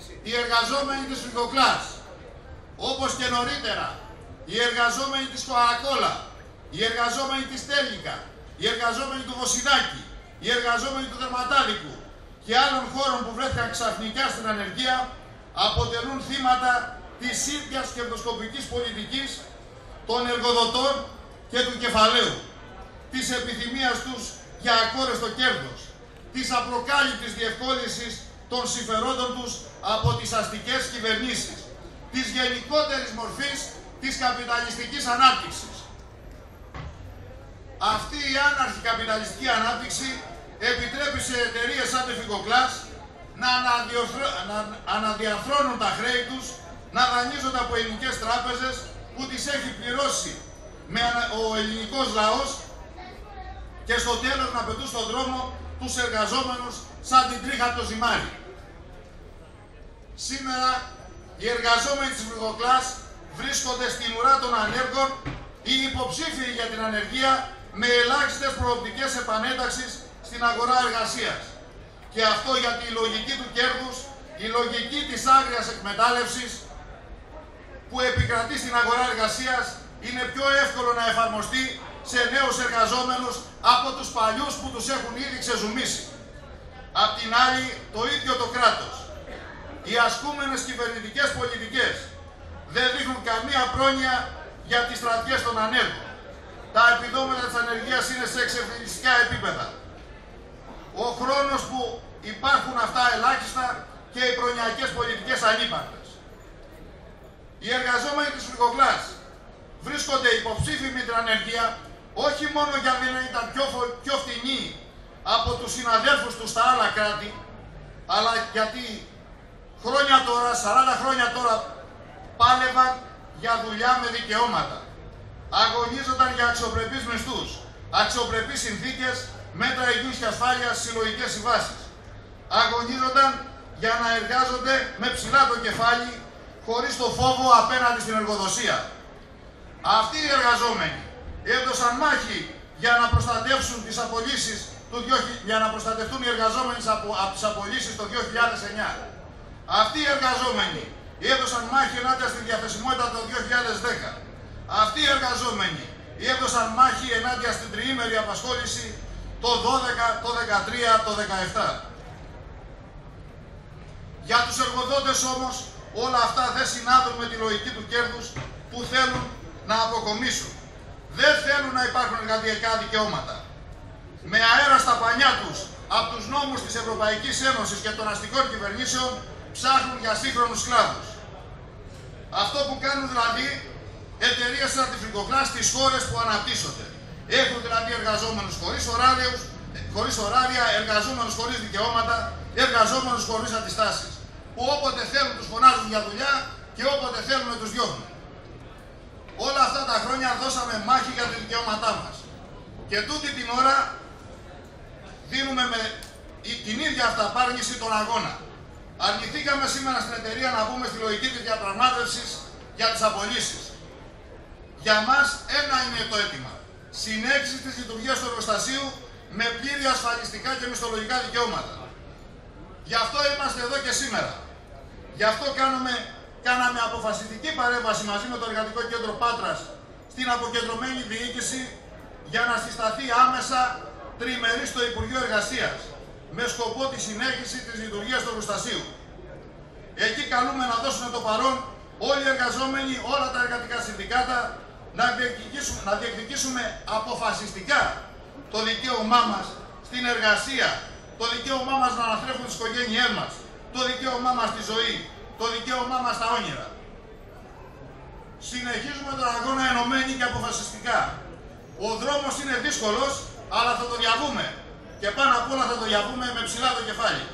οι εργαζόμενοι της Φρικοκλάς, όπως και νωρίτερα οι εργαζόμενοι της Κοαρακόλα, οι εργαζόμενοι της Τέλικα, οι εργαζόμενοι του Βοσιδάκη, οι εργαζόμενοι του Δερματάδικου και άλλων χώρων που βρέθηκαν ξαφνικά στην ανεργία, αποτελούν θύματα της ίδιας κερδοσκοπικής πολιτικής των εργοδοτών και του κεφαλαίου, της επιθυμίας τους για ακόρεστο κέρδος, της απροκάλυπτης διευκόλυνσης των συμφερόντων τους από τις αστικές κυβερνήσεις, της γενικότερης μορφής της καπιταλιστικής ανάπτυξης. Αυτή η άναρχη καπιταλιστική ανάπτυξη επιτρέπει σε εταιρείες σαν τη Φρικοκλάς να αναδιαρθρώνουν τα χρέη τους, να δανείζονται από ελληνικές τράπεζες που τις έχει πληρώσει ο ελληνικός λαός και στο τέλος να πετούν στον δρόμο τους εργαζόμενους σαν την τρίχα από το ζυμάρι. Σήμερα οι εργαζόμενοι της Φρικοκλάς βρίσκονται στην ουρά των ανέργων, είναι υποψήφιοι για την ανεργία με ελάχιστες προοπτικές επανένταξης στην αγορά εργασίας. Και αυτό γιατί η λογική του κέρδους, η λογική της άγριας εκμετάλλευσης που επικρατεί στην αγορά εργασίας είναι πιο εύκολο να εφαρμοστεί σε νέους εργαζόμενους από τους παλιούς που τους έχουν ήδη ξεζουμίσει. Απ' την άλλη, το ίδιο το κράτος, οι ασκούμενες κυβερνητικές πολιτικές δεν δείχνουν καμία πρόνοια για τις στρατιές των ανέργων. Τα επιδόματα της ανεργίας είναι σε εξευθυνιστικά επίπεδα. Ο χρόνος που υπάρχουν αυτά ελάχιστα και οι προνοιακές πολιτικές ανύπαρκτες. Οι εργαζόμενοι της Φρικοκλάς βρίσκονται υποψήφιοι με την ανεργία όχι μόνο γιατί δεν ήταν πιο φτηνοί από τους συναδέλφους τους στα άλλα κράτη, αλλά γιατί χρόνια τώρα, 40 χρόνια τώρα, πάλευαν για δουλειά με δικαιώματα. Αγωνίζονταν για αξιοπρεπείς μισθούς, αξιοπρεπείς συνθήκες, μέτρα υγιούς και ασφάλειας, συλλογικές συμβάσεις. Αγωνίζονταν για να εργάζονται με ψηλά το κεφάλι, χωρίς το φόβο απέναντι στην εργοδοσία. Αυτοί οι εργαζόμενοι έδωσαν μάχη για να προστατεύσουν τις απολύσεις για να προστατευτούν οι εργαζόμενοι από τις απολύσεις το 2009. Αυτοί οι εργαζόμενοι έδωσαν μάχη ενάντια στη διαθεσιμότητα το 2010. Αυτοί οι εργαζόμενοι έδωσαν μάχη ενάντια στην τριήμερη απασχόληση το 12, το 13, το 17. Για τους εργοδότες όμως όλα αυτά δεν συνάδουν με τη λογική του κέρδους που θέλουν να αποκομίσουν. Δεν θέλουν να υπάρχουν εργατικά δικαιώματα. Με αέρα στα πανιά τους από τους νόμους της Ευρωπαϊκής Ένωσης και των αστικών κυβερνήσεων ψάχνουν για σύγχρονους σκλάβους. Αυτό που κάνουν δηλαδή εταιρείες σαν τη Φρικοκλάς στις χώρες που αναπτύσσονται. Έχουν δηλαδή εργαζόμενους χωρίς ωράρια, εργαζόμενους χωρίς δικαιώματα, εργαζόμενους χωρίς αντιστάσεις. Που όποτε θέλουν τους φωνάζουν για δουλειά και όποτε θέλουν τους διώχνουν. Όλα αυτά τα χρόνια δώσαμε μάχη για τα δικαιώματά μας. Και τούτη την ώρα δίνουμε με την ίδια αυταπάρνηση τον αγώνα. Αρνηθήκαμε σήμερα στην εταιρεία να μπούμε στη λογική της διαπραγμάτευσης για τις απολύσεις. Για μας ένα είναι το αίτημα. Συνέχιση της λειτουργίας του εργοστασίου με πλήρη ασφαλιστικά και μισθολογικά δικαιώματα. Γι' αυτό είμαστε εδώ και σήμερα. Γι' αυτό κάναμε αποφασιστική παρέμβαση μαζί με το Εργατικό Κέντρο Πάτρας στην αποκεντρωμένη διοίκηση για να συσταθεί άμεσα τριημερή στο Υπουργείο Εργασίας με σκοπό τη συνέχιση της λειτουργίας του εργοστασίου. Εκεί καλούμε να δώσουν το παρόν όλοι οι εργαζόμενοι, όλα τα εργατικά συνδικάτα να διεκδικήσουμε αποφασιστικά το δικαίωμά μας στην εργασία, το δικαίωμά μας να αναθρέφουν τις οικογένειές μας, το δικαίωμά μας στη ζωή, το δικαίωμά μας στα όνειρα. Συνεχίζουμε τον αγώνα ενωμένοι και αποφασιστικά. Ο δρόμος είναι δύσκολος, αλλά θα το διαβούμε. Και πάνω απ' όλα θα το διαβούμε με ψηλά το κεφάλι.